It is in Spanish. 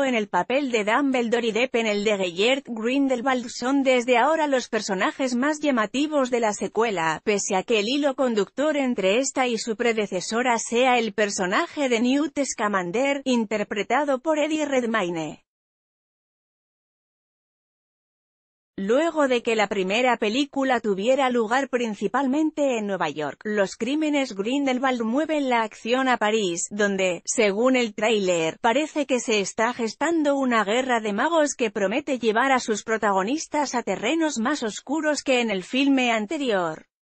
en el papel de Dumbledore y Depp en el de Gellert Grindelwald son desde ahora los personajes más llamativos de la secuela, pese a que el hilo conductor entre esta y su predecesora sea el personaje de Newt Scamander, interpretado por Eddie Redmayne. Luego de que la primera película tuviera lugar principalmente en Nueva York, los crímenes Grindelwald mueven la acción a París, donde, según el tráiler, parece que se está gestando una guerra de magos que promete llevar a sus protagonistas a terrenos más oscuros que en el filme anterior.